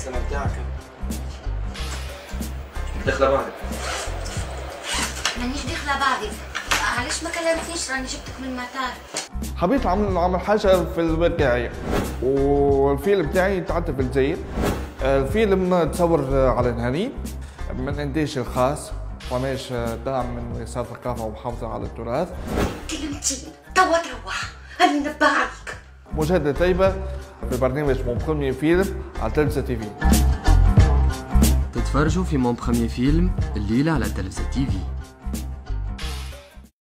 السنة بتاعك داخلة بعدك. مانيش داخلة بعدك، علاش ما كلمتنيش؟ راني جبتك من المطار. حبيت نعمل حاجة في الواقعية، والفيلم بتاعي يتعدى في الجزائر. الفيلم تصور على الهنين من إنتاجي الخاص، وماش دعم من وزارة الثقافة ومحافظة على التراث. كلمتيني توا تروح، راني نبه عليك. مشاهدة طيبة في برنامج مون بروميي فيلم على تلفزة تيفي. تتفرجوا في مون بروميي فيلم الليلة على تلفزة تيفي.